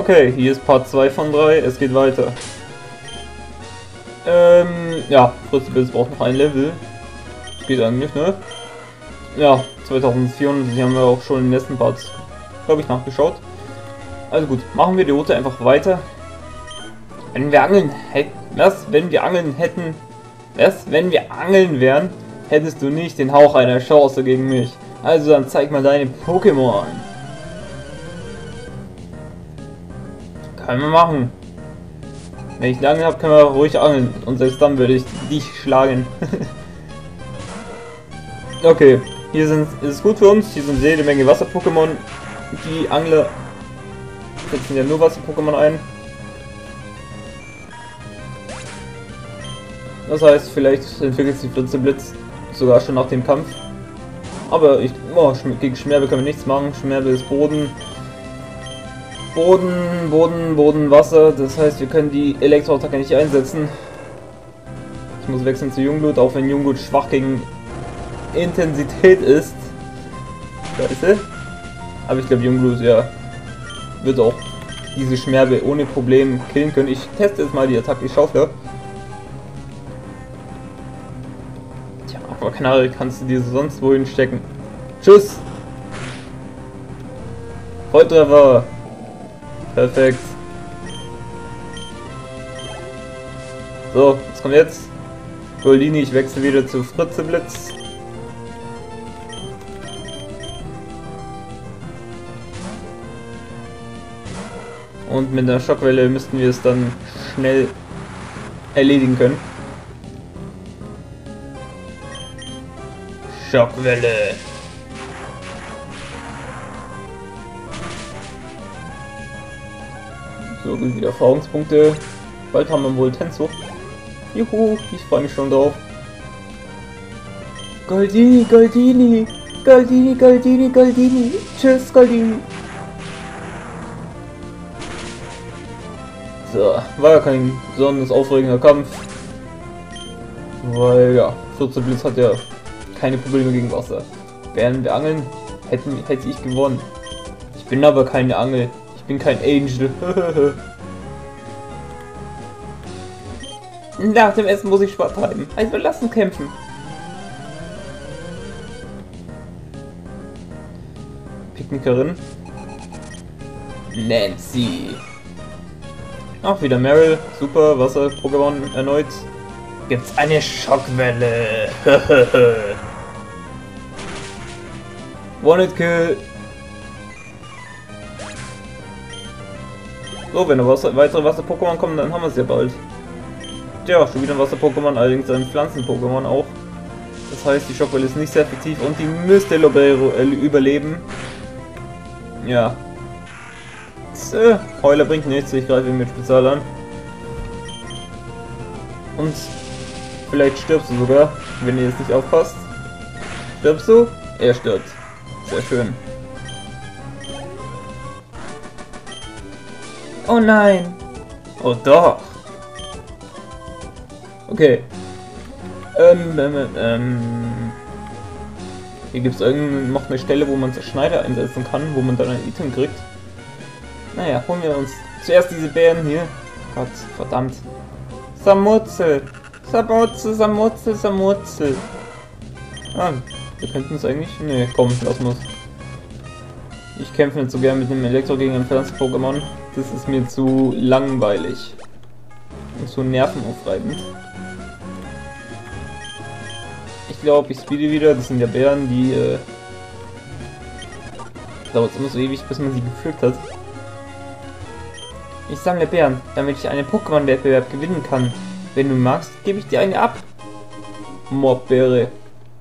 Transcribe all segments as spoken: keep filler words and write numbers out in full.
Okay, hier ist Part zwei von drei, es geht weiter. Ähm, ja, Fritzeblitz braucht noch ein Level. Geht eigentlich, ne? Ja, zweitausendvierhundert, die haben wir auch schon in den letzten Parts, glaube ich, nachgeschaut. Also gut, machen wir die Route einfach weiter. Wenn wir angeln hätten, was? Wenn wir angeln hätten, was? Wenn wir angeln wären, hättest du nicht den Hauch einer Chance gegen mich. Also dann zeig mal deine Pokémon. Können wir machen. Wenn ich lange habe, können wir ruhig angeln. Und selbst dann würde ich dich schlagen. Okay, hier sind, ist es gut für uns. Hier sind jede Menge Wasser-Pokémon. Die Angler setzen ja nur Wasser-Pokémon ein. Das heißt, vielleicht entwickelt sich Fritzeblitz sogar schon nach dem Kampf. Aber ich, oh, gegen Schmerbe können wir nichts machen. Schmerbe ist Boden. Boden, Boden, Boden, Wasser. Das heißt, wir können die Elektroattacke nicht einsetzen. Ich muss wechseln zu Jungblut, auch wenn Jungblut schwach gegen Intensität ist. Scheiße. Aber ich glaube, Jungblut, ja, wird auch diese Schmerbe ohne Problem killen können. Ich teste jetzt mal die Attacke, ich schaufle. Tja, Aquaknarre kannst du dir sonst wohin stecken. Tschüss! Volltreffer! Perfekt. So, was kommt jetzt? Goldini, ich wechsle wieder zu Fritzeblitz. Und mit der Schockwelle müssten wir es dann schnell erledigen können. Schockwelle. So, gut, wieder Erfahrungspunkte. Bald haben wir wohl Tenso. Juhu, ich freue mich schon drauf. Goldini, Goldini, Goldini, Goldini, Goldini. Tschüss, Goldini. So, war ja kein besonders aufregender Kampf. Weil, ja, Fritzeblitz hat ja keine Probleme gegen Wasser. Während wir angeln, hätten, hätte ich gewonnen. Ich bin aber keine Angel. Ich bin kein Angel. Nach dem Essen muss ich Sport treiben. Also lass uns kämpfen. Picknickerin. Nancy. Ach, wieder Meryl. Super, Wasser-Pokémon erneut. Gibt's eine Schockwelle. One-Hit Kill. So, wenn noch Wasser, weitere Wasser-Pokémon kommen, dann haben wir es ja bald. Ja, schon wieder ein Wasser-Pokémon, allerdings ein Pflanzen-Pokémon auch. Das heißt, die Schockwelle ist nicht sehr effektiv und die müsste Lobero äh, überleben. Ja. So, Heuler bringt nichts, ich greife ihn mit Spezial an. Und vielleicht stirbst du sogar, wenn ihr jetzt nicht aufpasst. Stirbst du? Er stirbt. Sehr schön. Oh nein! Oh doch! Okay. Ähm, ähm, ähm. Hier gibt es noch eine Stelle, wo man Schneider einsetzen kann, wo man dann ein Item kriegt. Naja, holen wir uns zuerst diese Bären hier. Gott, verdammt. Samurzel! Samurzel, Samurzel, Samurzel. Ah, wir könnten es eigentlich... Nee, komm, lass uns. Ich kämpfe nicht so gern mit dem Elektro gegen ein Pflanzen-Pokémon. Das ist mir zu langweilig. Und zu nervenaufreibend. Ich glaube, ich speede wieder. Das sind ja Bären, die... Äh, dauert immer so ewig, bis man sie gepflückt hat. Ich sammle Bären, damit ich einen Pokémon-Wettbewerb gewinnen kann. Wenn du magst, gebe ich dir eine ab. Mobbeere.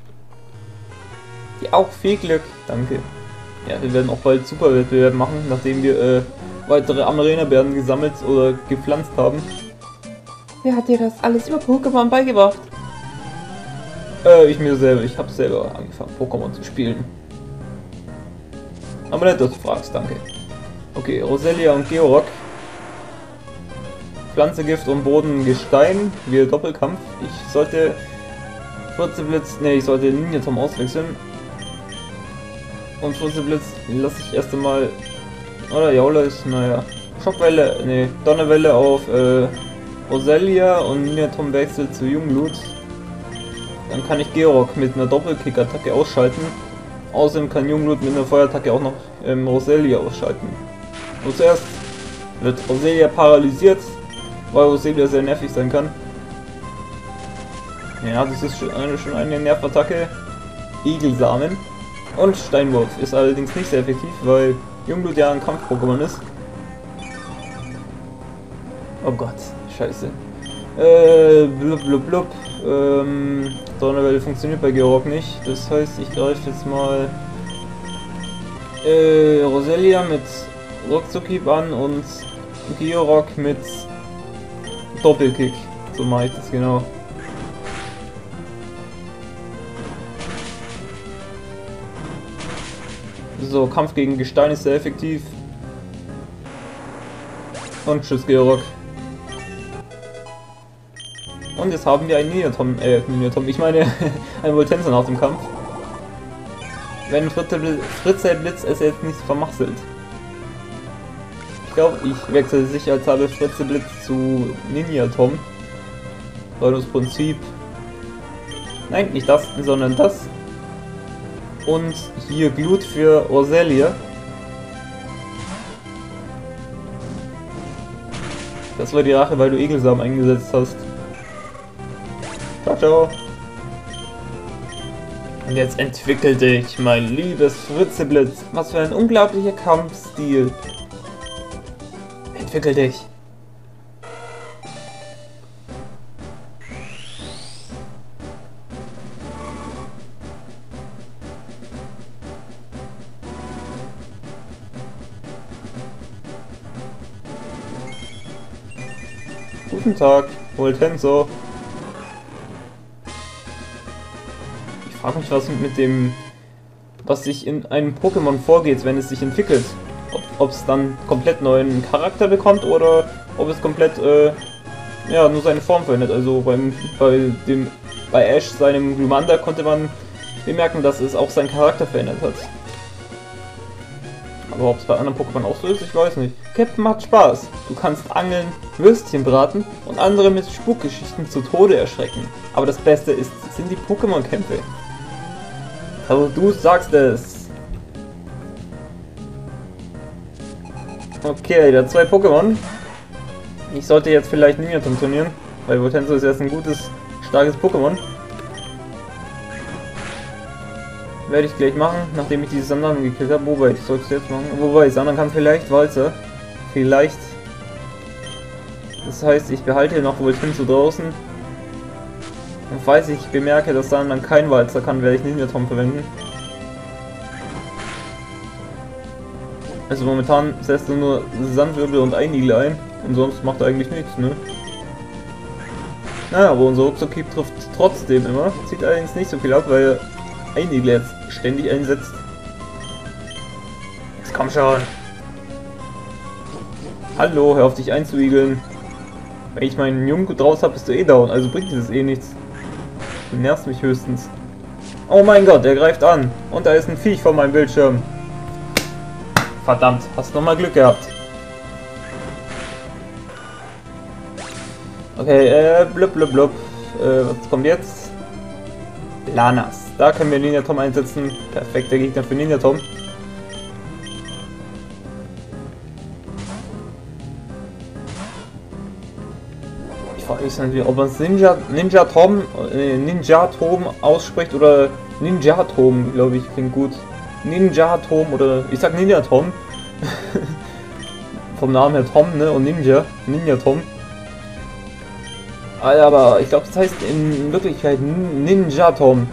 Dir auch viel Glück. Danke. Ja, wir werden auch bald Super-Wettbewerb machen, nachdem wir äh, weitere Amarena-Bären gesammelt oder gepflanzt haben. Wer hat dir das alles über Pokémon beigebracht? Äh, ich mir selber. Ich habe selber angefangen, Pokémon zu spielen. Aber nicht, dass du fragst, danke. Okay, Roselia und Georock. Pflanze, Gift und Boden, Gestein. Wir Doppelkampf. Ich sollte... Fritzeblitz... Ne, ich sollte Ninjatom auswechseln. Und Fritzeblitz lasse ich erst einmal... Oder Jaula ist, naja, Schockwelle, ne, Donnerwelle auf äh, Roselia und Ninja Tom wechselt zu Jungblut. Dann kann ich Georg mit einer Doppelkick-Attacke ausschalten. Außerdem kann Jungblut mit einer Feuerattacke auch noch ähm, Roselia ausschalten. Und zuerst wird Roselia paralysiert, weil Roselia sehr nervig sein kann. Ja, das ist schon eine, schon eine Nervattacke. Igelsamen. Und Steinwurf ist allerdings nicht sehr effektiv, weil Jungblut ja ein Kampf-Pokémon ist. Oh Gott, scheiße. Äh, blub blub blub. Ähm, Donnerwelle funktioniert bei Georg nicht. Das heißt, ich greife jetzt mal äh, Roselia mit Ruckzuckhieb an und Georg mit Doppelkick. So mache ich das genau. So, Kampf gegen Gestein ist sehr effektiv. Und tschüss, Georg. Und jetzt haben wir einen Ninjatom, äh, Ninjatom, ich meine, einen Voltenser nach dem Kampf. Wenn Fritzelblitz es jetzt nicht vermasselt. Ich glaube, ich wechsle sicherheitshalber Fritzelblitz zu Ninjatom. Weil das Prinzip... Nein, nicht das, sondern das. Und hier Glut für Roselia. Das war die Rache, weil du Egelsamen eingesetzt hast. Ciao, ciao. Und jetzt entwickel dich, mein liebes Fritzeblitz. Was für ein unglaublicher Kampfstil. Entwickel dich. Guten Tag, Voltenso. Ich frage mich, was mit dem, was sich in einem Pokémon vorgeht, wenn es sich entwickelt. Ob es dann komplett neuen Charakter bekommt oder ob es komplett, äh, ja, nur seine Form verändert. Also beim, bei dem, bei Ash, seinem Glumanda, konnte man bemerken, dass es auch seinen Charakter verändert hat. Aber ob es bei anderen Pokémon auch so ist, ich weiß nicht. Captain macht Spaß. Du kannst angeln, Würstchen braten und andere mit Spukgeschichten zu Tode erschrecken. Aber das Beste ist, sind die Pokémon-Kämpfe. Also du sagst es. Okay, der hat zwei Pokémon. Ich sollte jetzt vielleicht Ninjatom trainieren, weil Voltenso ist jetzt ein gutes, starkes Pokémon. Werde ich gleich machen, nachdem ich diese Sandern gekillt habe. Wobei, ich sollte es jetzt machen. Wobei, Sandern kann vielleicht Walzer. Vielleicht. Das heißt, ich behalte noch Voltenso draußen. Und falls ich bemerke, dass Sandern kein Walzer kann, werde ich Ninjatom verwenden. Also momentan setzt er nur Sandwirbel und Einigel ein. Und sonst macht er eigentlich nichts, ne? Naja, aber unser Ruckzuckhieb trifft trotzdem immer. Zieht allerdings nicht so viel ab, weil Einigel jetzt ständig einsetzt. Jetzt komm schon. Hallo, hör auf dich einzuigeln. Wenn ich meinen Jungen draus habe, bist du eh down, also bringt dieses eh nichts. Du nervst mich höchstens. Oh mein Gott, der greift an. Und da ist ein Viech vor meinem Bildschirm. Verdammt, hast nochmal Glück gehabt. Okay, äh, blub blub blub. Äh, was kommt jetzt? Lanas. Da können wir Ninjatom einsetzen. Perfekter Gegner für Ninjatom. Ich frage mich nicht, ob man es Ninja, Ninjatom, äh, Ninjatom ausspricht oder Ninjatom, glaube ich, klingt gut. Ninjatom oder ich sag Ninjatom. Vom Namen her Tom, ne? Und Ninja. Ninjatom. Aber ich glaube, das heißt in Wirklichkeit Ninjatom.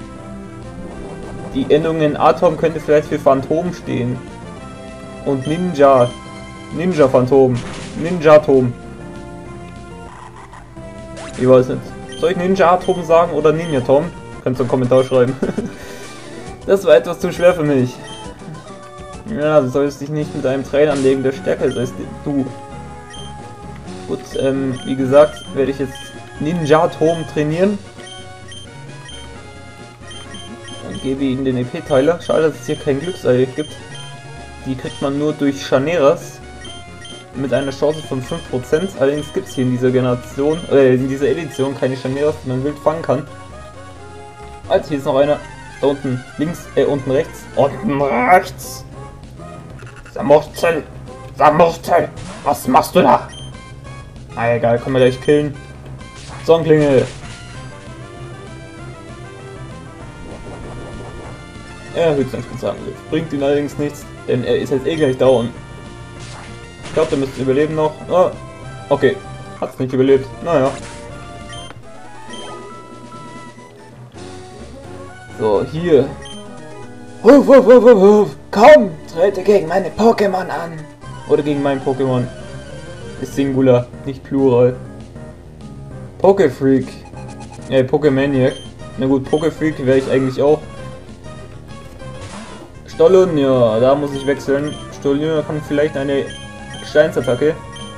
Die Endung in Atom könnte vielleicht für Phantom stehen. Und Ninja. Ninja Phantom. Ninjatom. Ich weiß nicht. Soll ich Ninjatom sagen oder Ninjatom? Könnt ihr einen Kommentar schreiben. Das war etwas zu schwer für mich. Ja, du solltest dich nicht mit einem Trainer anlegen, der stärker ist als du. Gut, ähm, wie gesagt, werde ich jetzt Ninjatom trainieren. Und gebe ihnen den E P-Teiler. Schade, dass es hier kein Glücksei gibt. Die kriegt man nur durch Chaneras. mit einer Chance von fünf Prozent. Allerdings gibt es hier in dieser Generation, äh, in dieser Edition keine Chimeras, die man wild fangen kann. Also hier ist noch einer. Da unten links, äh, unten rechts. Unten rechts! Samurzel! Samurzel! Was machst du da? Na egal, können wir gleich killen. Sonnenklingel! Er erhöht seinen Spezialangriff. Bringt ihn allerdings nichts, denn er ist jetzt eh gleich down. Ich glaube, der müsste überleben noch. Ah, okay. Hat's nicht überlebt. Naja. So, hier. Ruf, ruf, ruf, ruf, ruf. Komm, trete gegen meine Pokémon an. Oder gegen mein Pokémon. Ist Singular, nicht Plural. Pokéfreak. Äh, Pokémaniac. Na gut, Pokéfreak wäre ich eigentlich auch. Stollunia, da muss ich wechseln. Stollunia kann vielleicht eine Gesteinsattacke.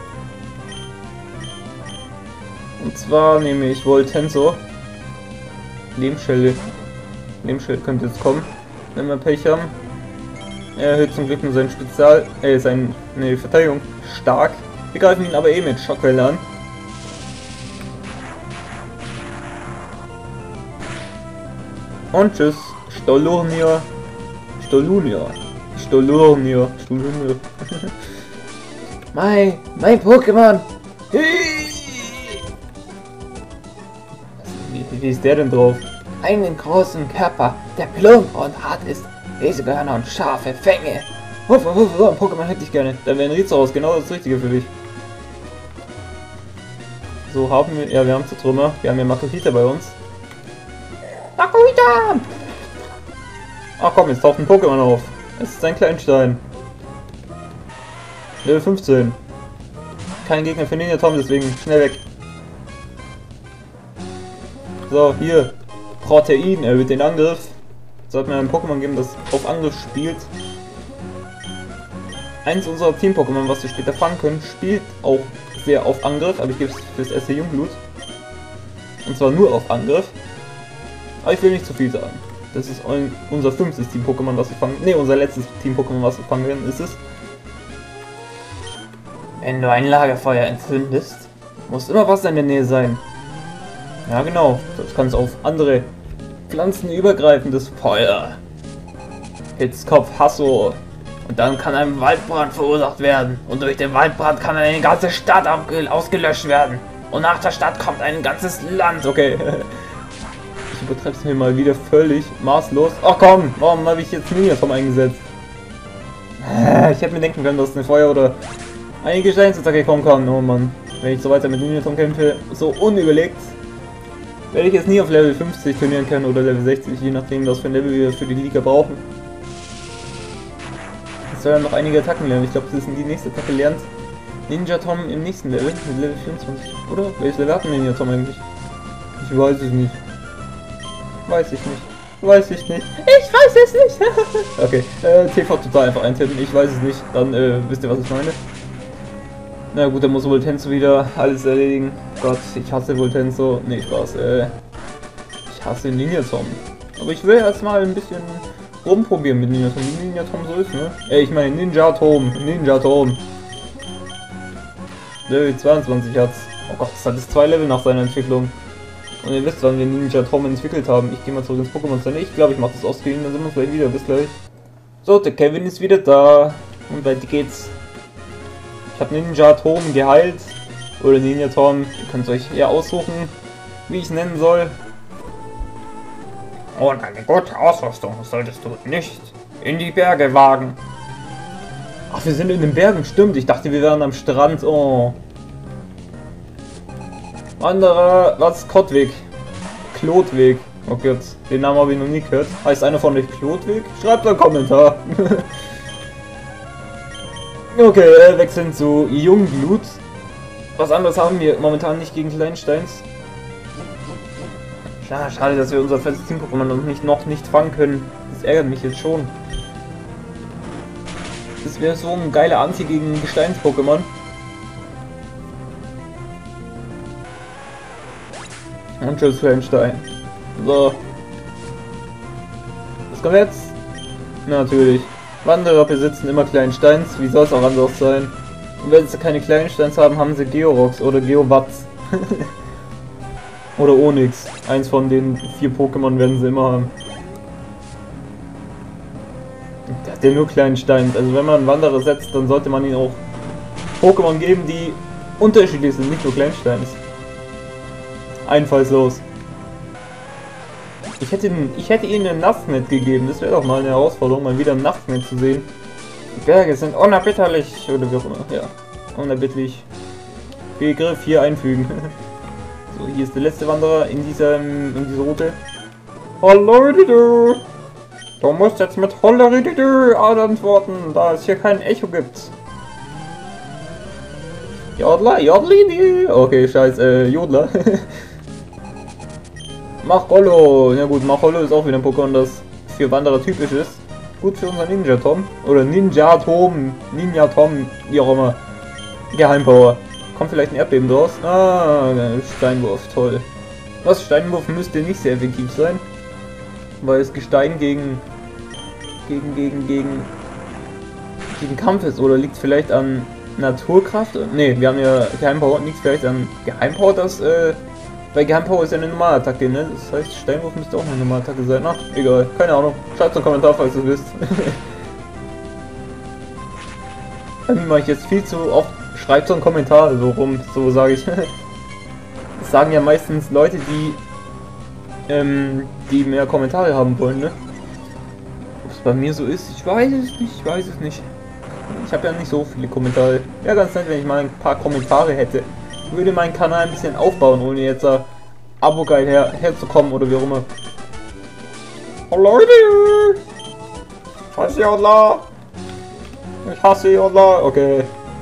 Und zwar nehme ich Voltensor. Lebensschelle. Lebensschelle könnte jetzt kommen, wenn wir Pech haben. Er erhöht zum Glück nur sein Spezial, äh, seine ne, Verteidigung stark. Wir greifen ihn aber eh mit Schockwelle an. Und tschüss. Stollunia. Stollunia. Stollunia. Stollunia. mein, mein Pokémon. Wie, wie ist der denn drauf? Einen großen Körper, der plump und hart ist. Riesige und scharfe Fänge. Wuff, wuff, wuff, ein Pokémon hätte ich gerne. Dann wäre ein Rizoros genau das Richtige für dich. So haben wir, ja, wir haben zu Trümmer. Wir haben ja Makuhita bei uns. Makuhita! Ach komm, jetzt taucht ein Pokémon auf. Es ist ein Kleinstein. Level fünfzehn. Kein Gegner für Ninja Tom, deswegen schnell weg. So, hier. Protein erhöht den Angriff. Sollten wir ein Pokémon geben, das auf Angriff spielt. Eins unserer Team-Pokémon, was wir später fangen können, spielt auch sehr auf Angriff, aber ich gebe es fürs erste Jungblut. Und zwar nur auf Angriff. Aber ich will nicht zu viel sagen. Das ist unser fünftes Team-Pokémon, was wir fangen. Ne, unser letztes Team-Pokémon, was wir fangen werden, ist es. Wenn du ein Lagerfeuer entzündest, muss immer Wasser in der Nähe sein. Ja genau, das kann es auf andere Pflanzen übergreifendes Feuer. Hitzkopf Hasso. Und dann kann ein Waldbrand verursacht werden. Und durch den Waldbrand kann eine ganze Stadt ausgelöscht werden. Und nach der Stadt kommt ein ganzes Land. Okay. Ich übertreibe es mir mal wieder völlig maßlos. Ach komm, warum habe ich jetzt Ninja Tom eingesetzt? Ich hätte mir denken können, dass eine Feuer- oder eine Gesteinsattacke kommen kann. Oh Mann. Wenn ich so weiter mit Ninja Tom kämpfe, so unüberlegt, werde ich jetzt nie auf Level fünfzig trainieren können oder Level sechzig, je nachdem, was für ein Level wir für die Liga brauchen. Ich soll ja noch einige Attacken lernen. Ich glaube, das ist die nächste Attacke lernt Ninja Tom im nächsten Level, mit Level vierundzwanzig. Oder? Welches Level hat Ninja Tom eigentlich? Ich weiß es nicht. Weiß ich nicht. Weiß ich nicht. Ich weiß es nicht. Okay, äh, T V total einfach eintippen. Ich weiß es nicht. Dann äh, wisst ihr, was ich meine. Na gut, dann muss Voltenso wieder alles erledigen. Gott, ich hasse Voltenso. Nee, Spaß. Äh, ich hasse Ninja Tom. Aber ich will erstmal ein bisschen rumprobieren mit Ninja Tom. Wie Ninja Tom so ist, ne? Äh, ich meine Ninja Tom. Ninja Tom. Level zweiundzwanzig hat's. Oh Gott, das hat es zwei Level nach seiner Entwicklung. Und ihr wisst, wann wir Ninja Tom entwickelt haben. Ich gehe mal zurück ins Pokémon Center. Ich glaube, ich mache das Ausgehen, dann sehen wir uns gleich wieder. Bis gleich. So, der Kevin ist wieder da. Und weiter geht's. Ich habe Ninja Tom geheilt. Oder Ninja Tom. Ihr könnt es euch eher aussuchen, wie ich es nennen soll. Und eine gute Ausrüstung solltest du nicht in die Berge wagen. Ach, wir sind in den Bergen, stimmt. Ich dachte, wir wären am Strand. Oh. Anderer, was? Kottweg. Klotweg. Oh Gott, den Namen habe ich noch nie gehört. Heißt einer von euch Klotweg? Schreibt einen Kommentar. Okay, äh, wechseln zu Jungblut. Was anderes haben wir momentan nicht gegen Kleinsteins. Klar, schade, dass wir unser festes Team-Pokémon noch nicht, noch nicht fangen können. Das ärgert mich jetzt schon. Das wäre so ein geiler Anti gegen Gesteins-Pokémon. Und tschüss, Kleinstein. So. Was kommt jetzt? Natürlich. Wanderer besitzen immer Kleinsteins. Wie soll es auch anders sein? Und wenn sie keine Kleinsteins haben, haben sie Georox oder Geowatz. Oder Onyx. Eins von den vier Pokémon werden sie immer haben. Der hat ja nur Kleinsteins. Also wenn man einen Wanderer setzt, dann sollte man ihn auch Pokémon geben, die unterschiedlich sind, nicht nur Kleinsteins. Einfallslos. Ich hätte, ich hätte ihnen einen Naftnet gegeben. Das wäre doch mal eine Herausforderung, mal wieder ein Naftnet zu sehen. Die Berge sind unerbitterlich. Oder wie auch immer. Ja, unerbittlich. Begriff hier einfügen. So, hier ist der letzte Wanderer in dieser, in dieser Route. Hallo, du. Du musst jetzt mit Hollerididu antworten, da es hier kein Echo gibt. Jodler, Jodlidi. Okay, scheiß, äh, Jodler. Machollo. Ja gut, Machollo ist auch wieder ein Pokémon, das für Wanderer typisch ist. Gut für unseren Ninja Tom. Oder Ninja Tom. Ninja Tom, wie auch immer. Geheimpower. Kommt vielleicht ein Erdbeben draus? Ah, Steinwurf, toll. Was, Steinwurf müsste nicht sehr effektiv sein. Weil es Gestein gegen... gegen, gegen, gegen... gegen Kampf ist. Oder liegt vielleicht an Naturkraft? Ne, wir haben ja Geheimpower. Liegt vielleicht an Geheimpower, das, äh... bei Geheimpower ist ja eine Normalattacke, ne? Das heißt, Steinwurf müsste auch eine Normalattacke sein. Na, egal. Keine Ahnung. Schreibt einen Kommentar, falls ihr es wisst. Irgendwie mache ich jetzt viel zu oft... Schreibt so einen Kommentar, so rum, so sage ich. Das sagen ja meistens Leute, die ähm, die mehr Kommentare haben wollen, ne? Ob es bei mir so ist, ich weiß es nicht, ich weiß es nicht. Ich habe ja nicht so viele Kommentare. Wäre ganz nett, wenn ich mal ein paar Kommentare hätte. Ich würde meinen Kanal ein bisschen aufbauen, ohne jetzt uh, Abo-Geil her herzukommen oder wie auch immer. Oh Leute! Ich hasse Jodler! Ich hasse Jodler! Okay.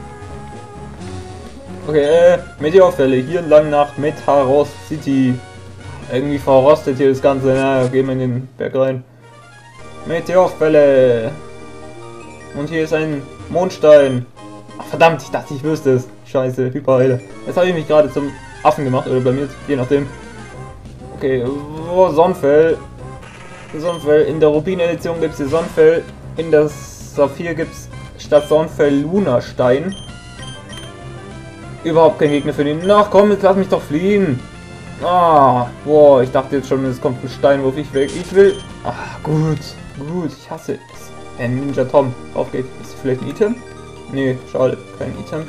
Okay, äh, Meteorfälle, hier lang nach Metaros City. Irgendwie verrostet hier das Ganze, na, gehen wir in den Berg rein. Meteorfälle. Und hier ist ein Mondstein. Ach, verdammt, ich dachte, ich wüsste es. Scheiße, Hyperheile. Jetzt habe ich mich gerade zum Affen gemacht, oder blamiert, je nachdem. Okay, oh, Sonnenfell. Sonnenfell, in der Rubin-Edition gibt es die Sonnenfell. In der Saphir gibt es statt Sonnenfell Lunastein. Überhaupt kein Gegner für den. Ach komm, jetzt lass mich doch fliehen. Ah, boah, ich dachte jetzt schon, es kommt ein Steinwurf, ich weg. Ich will. Ach, gut, gut, ich hasse es. Ein Ninja Tom. Auf geht. Ist vielleicht ein Item? Nee, schade, kein Item.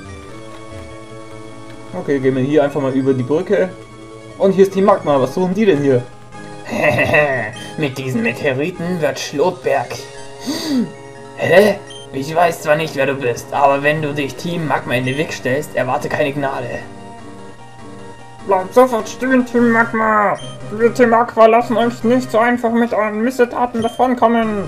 Okay, gehen wir hier einfach mal über die Brücke. Und hier ist die Magma. Was suchen die denn hier? Mit diesen Meteoriten wird Schlotberg. Hä? Ich weiß zwar nicht, wer du bist, aber wenn du dich Team Magma in den Weg stellst, erwarte keine Gnade. Bleibt sofort stehen, Team Magma! Wir Team Aqua lassen uns nicht so einfach mit euren Missetaten davonkommen!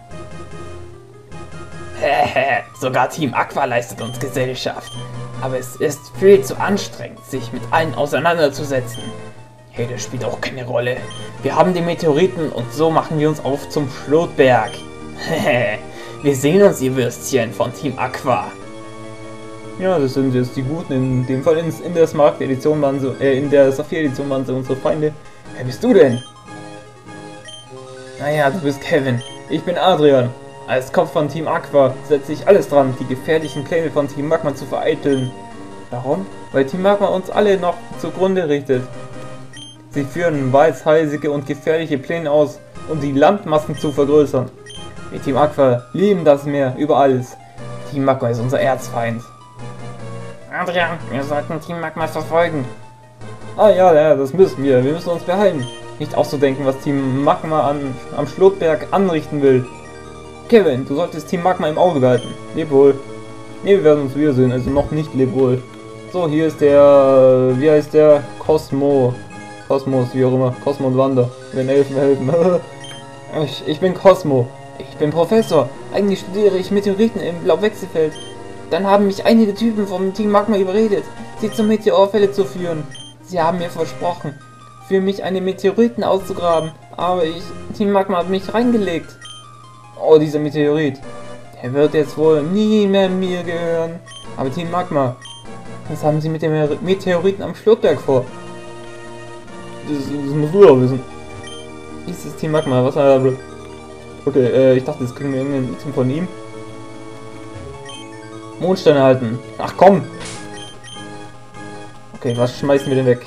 Hehe, sogar Team Aqua leistet uns Gesellschaft. Aber es ist viel zu anstrengend, sich mit allen auseinanderzusetzen. Hey, das spielt auch keine Rolle. Wir haben die Meteoriten und so machen wir uns auf zum Schlotberg. Hehe. Wir sehen uns, ihr Würstchen von Team Aqua. Ja, das sind jetzt die Guten. In dem Fall in, in der Smart-Edition waren sie, äh, in der Saphir-Edition waren sie unsere Feinde. Wer bist du denn? Naja, du bist Kevin. Ich bin Adrian. Als Kopf von Team Aqua setze ich alles dran, die gefährlichen Pläne von Team Magma zu vereiteln. Warum? Weil Team Magma uns alle noch zugrunde richtet. Sie führen waghalsige und gefährliche Pläne aus, um die Landmassen zu vergrößern. Wir Team Aqua lieben das Meer über alles. Team Magma ist unser Erzfeind. Adrian, wir sollten Team Magma verfolgen. Ah ja, ja, das müssen wir. Wir müssen uns behalten. Nicht auszudenken, was Team Magma an, am Schlotberg anrichten will. Kevin, du solltest Team Magma im Auge behalten. Leb wohl. Ne, wir werden uns wiedersehen, also noch nicht leb wohl. So, hier ist der, wie heißt der? Cosmo. Kosmos, wie auch immer. Cosmo und Wanda. Wenn Elfen helfen. ich, ich bin Cosmo. Ich bin Professor. Eigentlich studiere ich Meteoriten im Blauwechselfeld. Dann haben mich einige Typen vom Team Magma überredet, sie zum Meteorfälle zu führen. Sie haben mir versprochen, für mich eine Meteoriten auszugraben, aber ich, Team Magma hat mich reingelegt. Oh, dieser Meteorit. Der wird jetzt wohl nie mehr mir gehören. Aber Team Magma, was haben sie mit dem Meteoriten am Schlotberg vor? Das, das musst du doch wissen. Dieses Team Magma, was war da? Okay, äh, ich dachte, jetzt kriegen wir irgendein Item von ihm. Mondstein erhalten. Ach komm! Okay, was schmeißen wir denn weg?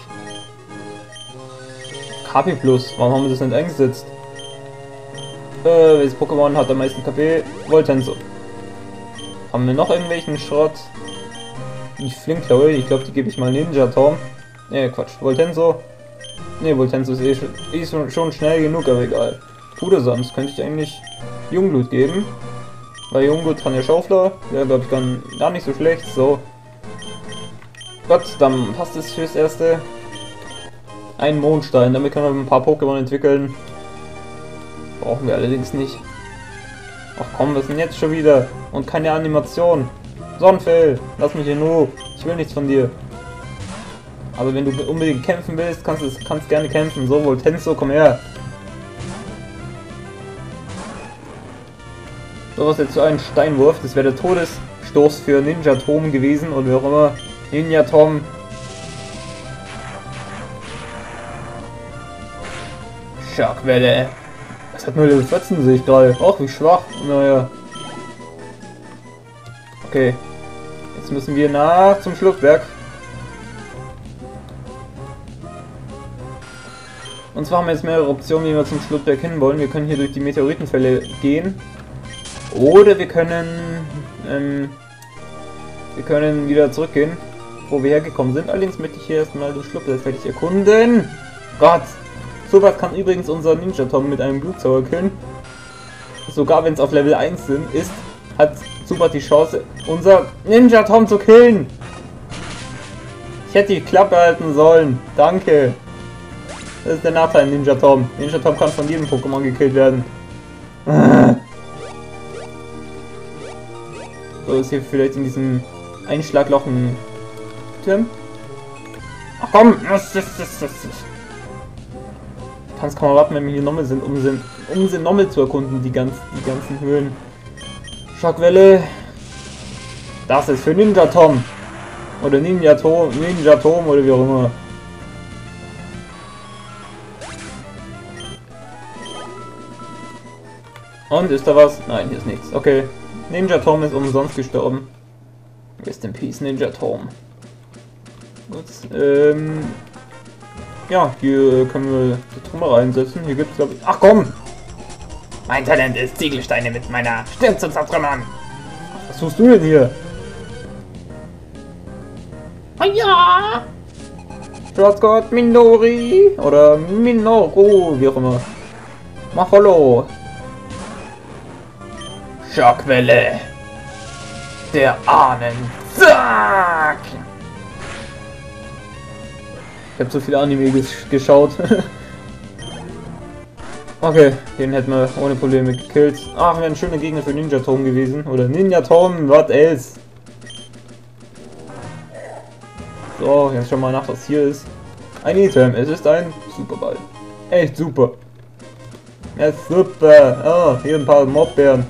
K P Plus. Warum haben wir das nicht eingesetzt? Äh, welches Pokémon hat am meisten K P? Voltenso. Haben wir noch irgendwelchen Schrott? Die Flinkklaue, ich glaube, die gebe ich mal Ninja Tom. Ne, Quatsch. Voltenso. Ne, Voltenso ist eh schon, ist schon schnell genug, aber egal. Pudersams könnte ich eigentlich Jungblut geben. Weil Jungblut kann der Schaufler. Ja, glaube ich, kann gar nicht so schlecht. So. Gott, dann passt es fürs Erste. Ein Mondstein, damit können wir ein paar Pokémon entwickeln. Brauchen wir allerdings nicht. Ach komm, was ist denn jetzt schon wieder? Und keine Animation. Sonnenfell, lass mich in Ruhe. Ich will nichts von dir. Aber wenn du unbedingt kämpfen willst, kannst du kannst gerne kämpfen. So, Voltenso, komm her. So, was jetzt so ein Steinwurf. Das wäre der Todesstoß für Ninja Tom gewesen. Oder wie auch immer. Ninja Tom. Schockwelle. Das hat nur Level vierzehn, sehe ich gerade. Ach, wie schwach. Naja. Okay. Jetzt müssen wir nach zum Schluchtberg. Und zwar haben wir jetzt mehrere Optionen, wie wir zum Schluchtberg hin wollen. Wir können hier durch die Meteoritenfälle gehen. Oder wir können... Ähm, wir können wieder zurückgehen, wo wir hergekommen sind. Allerdings möchte ich hier erstmal den Schluchtberg fertig erkunden. Gott! Sowas kann übrigens unser Ninja Tom mit einem Blutsauger killen. Sogar wenn es auf Level eins sind, ist, hat Zubat die Chance, unser Ninja Tom zu killen. Ich hätte die Klappe halten sollen. Danke. Das ist der Nachteil Ninja Tom. Ninja Tom kann von jedem Pokémon gekillt werden. So, ist hier vielleicht in diesem Einschlagloch ein Turm? Ach komm, das ist das, das, das. Ich kann es kaum erwarten, wenn wir hier nochmal sind, um sie, um sie nochmal zu erkunden, die, ganz, die ganzen Höhlen. Schockwelle. Das ist für Ninja Tom. Oder Ninja Tom, Ninja Tom oder wie auch immer. Und ist da was? Nein, hier ist nichts. Okay. Ninja Tom ist umsonst gestorben. Rest in Peace, Ninja Tom. Gut. Ähm. Ja, hier können wir die Trümmer reinsetzen. Hier gibt es, glaube ich... Ach komm! Mein Talent ist, Ziegelsteine mit meiner Stirn zu zertrümmern. Was tust du denn hier? Oh ja! Schwarzgott Minori oder Minoru, wie auch immer. Mach Follow. Schockwelle. Der Ahnen. Zack! Ich habe so viele Anime ges geschaut. Okay, den hätten wir ohne Probleme gekillt. Ach, wäre ein schöner Gegner für Ninja Tom gewesen. Oder Ninja Tom, was else? So, jetzt schon mal nach, was hier ist. Ein Item, es ist ein Superball. Echt super. Ja, super. Ah, hier ein paar Mobbären.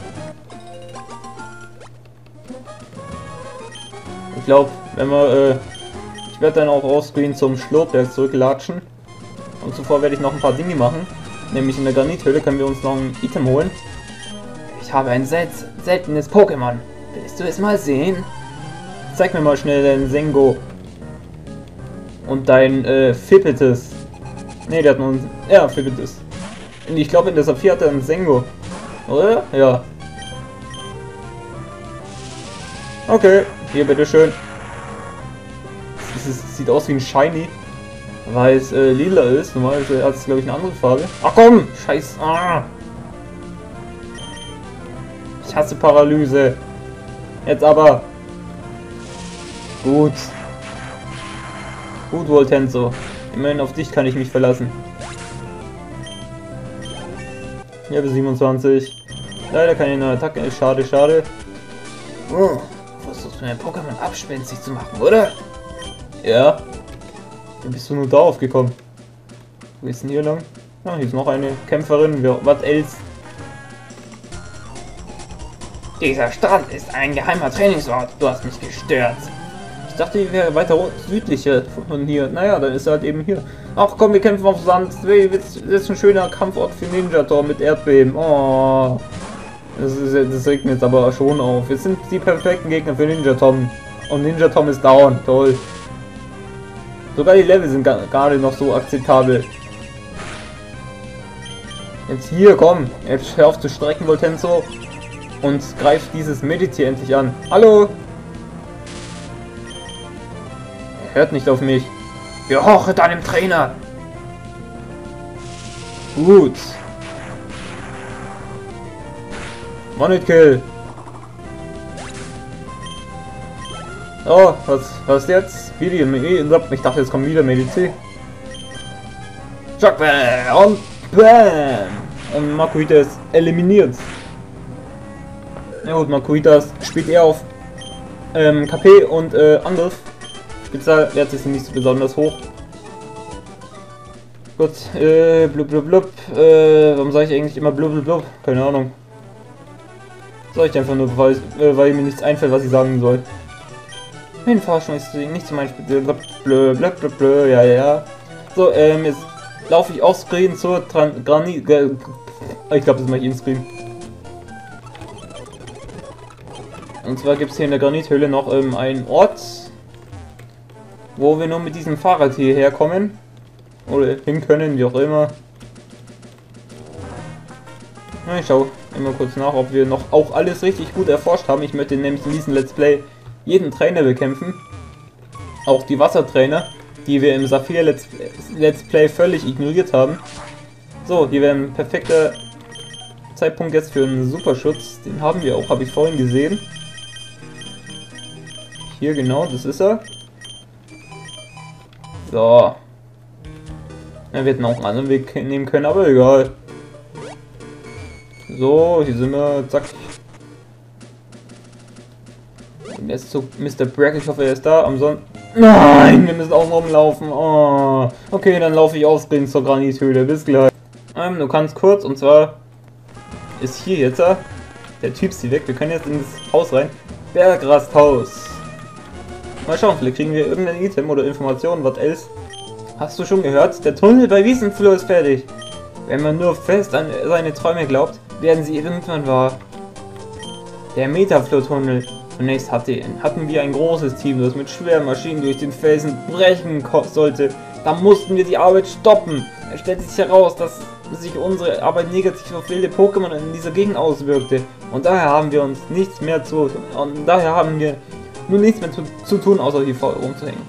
Ich glaube, wenn wir, äh, ich werde dann auch offscreen zum Schlotberg zurücklatschen. Und zuvor werde ich noch ein paar Dinge machen. Nämlich in der Granithöhle können wir uns noch ein Item holen. Ich habe ein sel seltenes Pokémon. Willst du es mal sehen? Zeig mir mal schnell deinen Sengo. Und dein, äh, Fippetes. Ne, der hat noch ein... Ja, Fippetes. Und ich glaube, in der Saphir hat er einen Sengo. Oder? Ja. Okay, hier, bitteschön. Es sieht aus wie ein Shiny, weil es äh, lila ist. Normalerweise hat es, glaube ich, eine andere Farbe. Ach komm! Scheiß! Ah. Ich hasse Paralyse. Jetzt aber. Gut. Gut, Voltenso. Immerhin auf dich kann ich mich verlassen. Level siebenundzwanzig. Leider keine neue Attacke. Schade, schade. Oh, versuchst du dein Pokémon abspenstig zu machen, oder? Ja. Wie bist du nur darauf gekommen? Wo ist denn hier lang? Ah, hier ist noch eine Kämpferin. Was else? Dieser Strand ist ein geheimer Trainingsort. Du hast mich gestört. Ich dachte, die wäre weiter südlicher von hier. Naja, dann ist er halt eben hier. Ach komm, wir kämpfen auf Sand. Das ist ein schöner Kampfort für Ninja Tom mit Erdbeben. Oh. Das, ist, das regt mir jetzt aber schon auf. Wir sind die perfekten Gegner für Ninja Tom. Und Ninja Tom ist down. Toll. Sogar die Level sind gerade noch so akzeptabel. Jetzt hier, komm. Jetzt hör auf zu strecken, Voltenzo. Und greif dieses Meditier endlich an. Hallo? Hört nicht auf mich. Gehorche deinem Trainer. Gut. One-Hit-Kill. Oh, was, was jetzt? Video, ich dachte, jetzt kommt wieder Medizin. Shockbam und Bam! Und Makuhita ist eliminiert. Ja gut, Makuhita spielt eher auf ähm, K P und äh, Angriff. Spezialwerte sind nicht so besonders hoch. Gut, äh, blub blub blub. Äh, warum sage ich eigentlich immer blub blub blub? Keine Ahnung. Sag ich einfach nur, weil, äh, weil mir nichts einfällt, was ich sagen soll. Hinforschung ist nicht zum Beispiel blub blub blub blub blub, ja, ja, ja. So, ähm, jetzt laufe ich auf Screen zur Tran Granit. Äh, ich glaube, das mache ich in Screen. Und zwar gibt es hier in der Granithöhle noch ähm, einen Ort, wo wir nur mit diesem Fahrrad hierher kommen. Oder hin können, wie auch immer. Na, ich schaue immer kurz nach, ob wir noch auch alles richtig gut erforscht haben. Ich möchte nämlich in diesem Let's Play jeden Trainer bekämpfen. Auch die Wassertrainer, die wir im Saphir Let's, Let's Play völlig ignoriert haben. So, hier wäre ein perfekter Zeitpunkt jetzt für einen Superschutz. Den haben wir auch, habe ich vorhin gesehen. Hier genau, das ist er. So. Ja, wir hätten auch einen anderen Weg nehmen können, aber egal. So, hier sind wir, zack. Und jetzt zu Mister Brack, ich hoffe er ist da. Am Sonntag. Nein, wir müssen auch rumlaufen. Oh. Okay, dann laufe ich aufs Ding zur Granithöhle. Bis gleich. Ähm, du kannst kurz, und zwar ist hier jetzt der Typ sie weg. Wir können jetzt in das Haus rein. Bergrasthaus. Mal schauen, vielleicht kriegen wir irgendein Item oder Informationen, was else. Hast du schon gehört? Der Tunnel bei Wiesenflur ist fertig. Wenn man nur fest an seine Träume glaubt, werden sie irgendwann wahr. Der Metaflur-Tunnel. Zunächst hatte, hatten wir ein großes Team, das mit schweren Maschinen durch den Felsen brechen sollte. Da mussten wir die Arbeit stoppen. Es stellte sich heraus, dass sich unsere Arbeit negativ auf wilde Pokémon in dieser Gegend auswirkte. Und daher haben wir uns nichts mehr zu... Und daher haben wir nun nichts mehr zu, zu tun, außer hier vor rumzuhängen.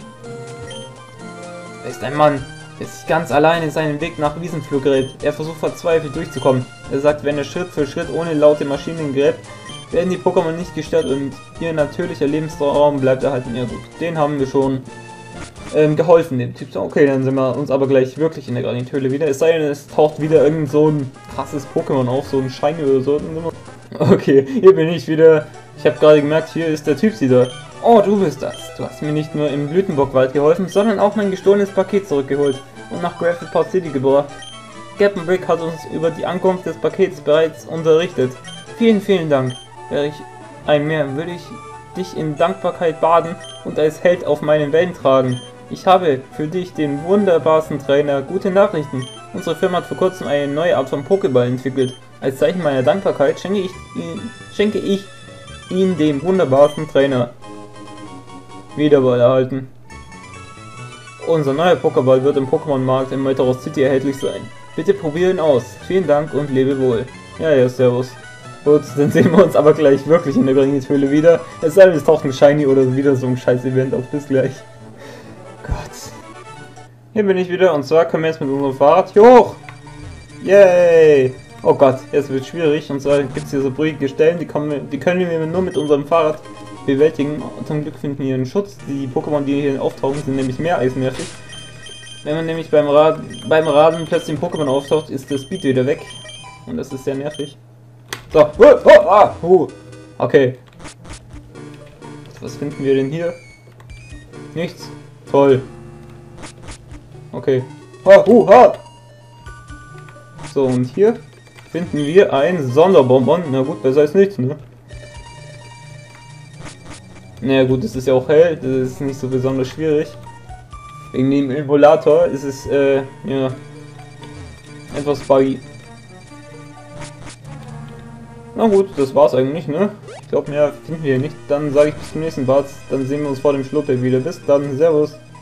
Er ist ein Mann, der sich ganz alleine seinen Weg nach Wiesenflur gerät. Er versucht verzweifelt durchzukommen. Er sagt, wenn er Schritt für Schritt ohne laute Maschinen gräbt, werden die Pokémon nicht gestört und ihr natürlicher Lebensraum bleibt erhalten. Ja gut, den haben wir schon ähm, geholfen, dem Typ. Okay, dann sind wir uns aber gleich wirklich in der Granithöhle wieder. Es sei denn, es taucht wieder irgend so ein krasses Pokémon auf, so ein Shiny oder so. Okay, hier bin ich wieder. Ich habe gerade gemerkt, hier ist der Typ wieder. Oh, du bist das. Du hast mir nicht nur im Blütenbockwald geholfen, sondern auch mein gestohlenes Paket zurückgeholt und nach Gravelport City gebracht. Captain Brick hat uns über die Ankunft des Pakets bereits unterrichtet. Vielen, vielen Dank. Wäre ich ein Meer, würde ich dich in Dankbarkeit baden und als Held auf meinen Wellen tragen. Ich habe für dich den wunderbarsten Trainer. Gute Nachrichten. Unsere Firma hat vor kurzem eine neue Art von Pokéball entwickelt. Als Zeichen meiner Dankbarkeit schenke ich, ihn, schenke ich ihm den wunderbarsten Trainer. Wiederball erhalten. Unser neuer Pokéball wird im Pokémon-Markt in Metaros City erhältlich sein. Bitte probier ihn aus. Vielen Dank und lebe wohl. Ja, ja, servus. Gut, dann sehen wir uns aber gleich wirklich in der Granithöhle wieder. Es sei denn, es taucht ein Shiny oder wieder so ein scheiß Event auf. Bis gleich. Gott. Hier bin ich wieder und zwar können wir jetzt mit unserem Fahrrad hier hoch. Yay! Oh Gott, jetzt wird es schwierig und zwar gibt es hier so brüchige Stellen, die, kommen, die können wir nur mit unserem Fahrrad bewältigen. Und zum Glück finden wir hier einen Schutz. Die Pokémon, die hier auftauchen, sind nämlich mehr als nervig. Wenn man nämlich beim, Rad, beim Raden plötzlich ein Pokémon auftaucht, ist der Speed wieder weg. Und das ist sehr nervig. So, oh, oh, ah, uh. Okay. Was finden wir denn hier? Nichts. Toll. Okay. Ha, uh, ha. So, und hier finden wir ein Sonderbonbon. Na gut, besser als nichts, ne? Naja gut, es ist ja auch hell, das ist nicht so besonders schwierig. Wegen dem Emulator ist es, äh, ja, etwas buggy. Na gut, das war's eigentlich, ne? Ich glaube, mehr finden wir hier nicht. Dann sage ich bis zum nächsten Part. Dann sehen wir uns vor dem Schlussbild wieder. Bis dann, servus.